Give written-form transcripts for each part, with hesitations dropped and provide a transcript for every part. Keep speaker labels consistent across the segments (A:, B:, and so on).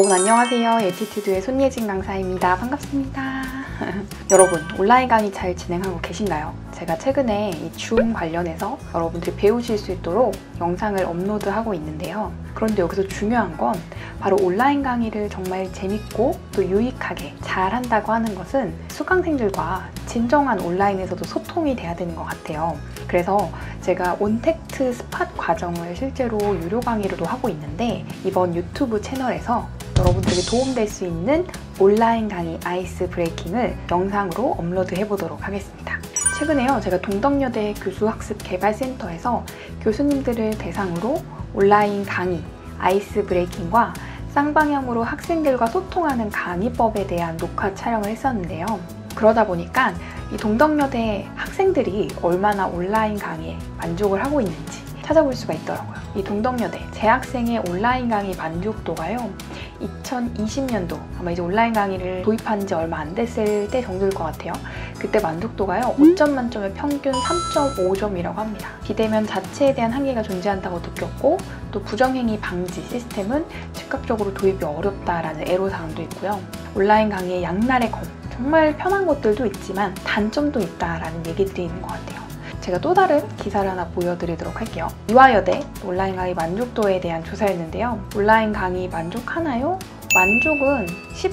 A: 여러분 안녕하세요. 에티튜드의 손예진 강사입니다. 반갑습니다. 여러분 온라인 강의 잘 진행하고 계신가요? 제가 최근에 이 줌 관련해서 여러분들이 배우실 수 있도록 영상을 업로드하고 있는데요. 그런데 여기서 중요한 건 바로 온라인 강의를 정말 재밌고 또 유익하게 잘 한다고 하는 것은 수강생들과 진정한 온라인에서도 소통이 돼야 되는 것 같아요. 그래서 제가 온택트 스팟 과정을 실제로 유료 강의로도 하고 있는데 이번 유튜브 채널에서 여러분들에게 도움될 수 있는 온라인 강의 아이스 브레이킹을 영상으로 업로드 해보도록 하겠습니다. 최근에요, 제가 동덕여대 교수학습개발센터에서 교수님들을 대상으로 온라인 강의 아이스 브레이킹과 쌍방향으로 학생들과 소통하는 강의법에 대한 녹화 촬영을 했었는데요. 그러다 보니까 이 동덕여대 학생들이 얼마나 온라인 강의에 만족을 하고 있는지 찾아볼 수가 있더라고요. 이 동덕여대 재학생의 온라인 강의 만족도가요, 2020년도 아마 이제 온라인 강의를 도입한 지 얼마 안 됐을 때 정도일 것 같아요. 그때 만족도가요 5점 만점에 평균 3.5점이라고 합니다. 비대면 자체에 대한 한계가 존재한다고 느꼈고, 또 부정행위 방지 시스템은 즉각적으로 도입이 어렵다라는 애로사항도 있고요. 온라인 강의의 양날의 검, 정말 편한 것들도 있지만 단점도 있다라는 얘기들이 있는 것 같아요. 제가 또 다른 기사를 하나 보여드리도록 할게요. 이화여대 온라인 강의 만족도에 대한 조사였는데요. 온라인 강의 만족하나요? 만족은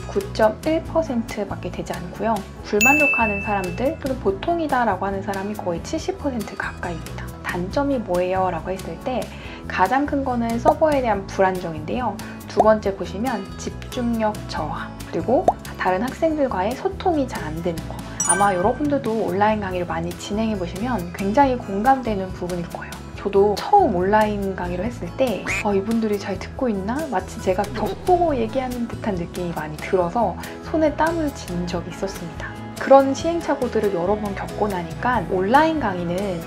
A: 19.1%밖에 되지 않고요. 불만족하는 사람들 또는 보통이다 라고 하는 사람이 거의 70% 가까이입니다. 단점이 뭐예요? 라고 했을 때 가장 큰 거는 서버에 대한 불안정인데요. 두 번째 보시면 집중력 저하, 그리고 다른 학생들과의 소통이 잘 안 되는 거. 아마 여러분들도 온라인 강의를 많이 진행해 보시면 굉장히 공감되는 부분일 거예요. 저도 처음 온라인 강의를 했을 때 이분들이 잘 듣고 있나? 마치 제가 벽보고 얘기하는 듯한 느낌이 많이 들어서 손에 땀을 쥔 적이 있었습니다. 그런 시행착오들을 여러 번 겪고 나니까 온라인 강의는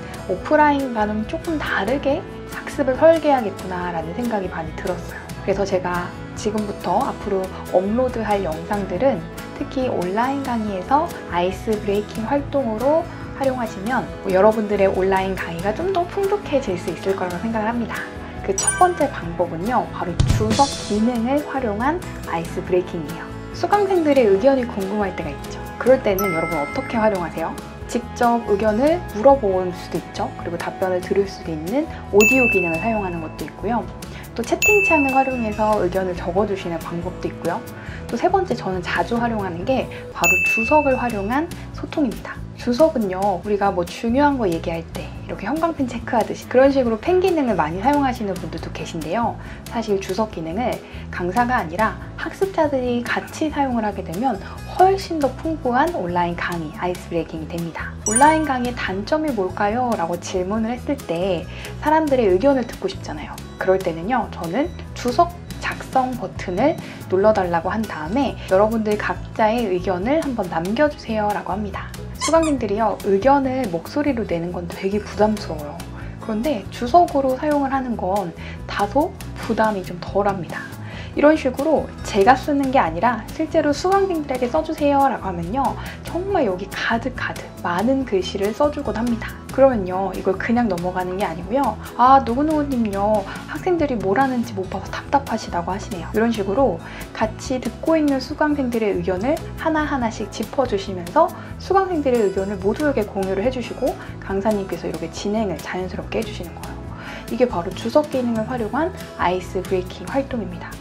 A: 오프라인과는 조금 다르게 학습을 설계해야겠구나 라는 생각이 많이 들었어요. 그래서 제가 지금부터 앞으로 업로드할 영상들은 특히 온라인 강의에서 아이스 브레이킹 활동으로 활용하시면 여러분들의 온라인 강의가 좀 더 풍족해질 수 있을 거라고 생각을 합니다. 그 첫 번째 방법은요, 바로 주석 기능을 활용한 아이스 브레이킹이에요. 수강생들의 의견이 궁금할 때가 있죠. 그럴 때는 여러분 어떻게 활용하세요? 직접 의견을 물어볼 수도 있죠. 그리고 답변을 들을 수도 있는 오디오 기능을 사용하는 것도 있고요. 또 채팅창을 활용해서 의견을 적어주시는 방법도 있고요. 또 세 번째, 저는 자주 활용하는 게 바로 주석을 활용한 소통입니다. 주석은요, 우리가 뭐 중요한 거 얘기할 때 이렇게 형광펜 체크하듯이 그런 식으로 펜 기능을 많이 사용하시는 분들도 계신데요. 사실 주석 기능을 강사가 아니라 학습자들이 같이 사용을 하게 되면 훨씬 더 풍부한 온라인 강의 아이스 브레이킹이 됩니다. 온라인 강의의 단점이 뭘까요? 라고 질문을 했을 때 사람들의 의견을 듣고 싶잖아요. 그럴 때는요, 저는 주석 작성 버튼을 눌러달라고 한 다음에 여러분들 각자의 의견을 한번 남겨주세요 라고 합니다. 수강생들이요, 의견을 목소리로 내는 건 되게 부담스러워요. 그런데 주석으로 사용을 하는 건 다소 부담이 좀 덜합니다. 이런 식으로 제가 쓰는 게 아니라 실제로 수강생들에게 써주세요 라고 하면요, 정말 여기 가득 많은 글씨를 써주곤 합니다. 그러면요, 이걸 그냥 넘어가는 게 아니고요, 누구누구님요, 학생들이 뭘 하는지 못 봐서 답답하시다고 하시네요. 이런 식으로 같이 듣고 있는 수강생들의 의견을 하나하나씩 짚어주시면서 수강생들의 의견을 모두에게 공유를 해주시고 강사님께서 이렇게 진행을 자연스럽게 해주시는 거예요. 이게 바로 주석 기능을 활용한 아이스 브레이킹 활동입니다.